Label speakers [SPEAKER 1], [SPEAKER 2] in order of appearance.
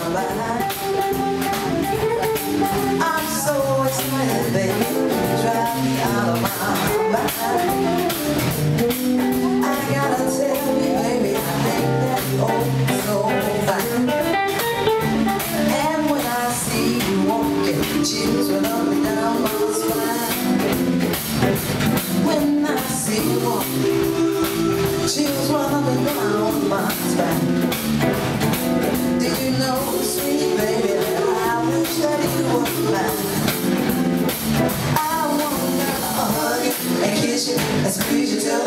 [SPEAKER 1] mind. I'm so excited, baby, drive me out of my mind. I gotta tell you, baby, I think that oh so fine. And when I see you walking, chills run up and down my spine. When I see you walking, chills run up and down my spine. Did you know, sweet baby, that I wish that you were mine? I wanna hug you and kiss you and squeeze you till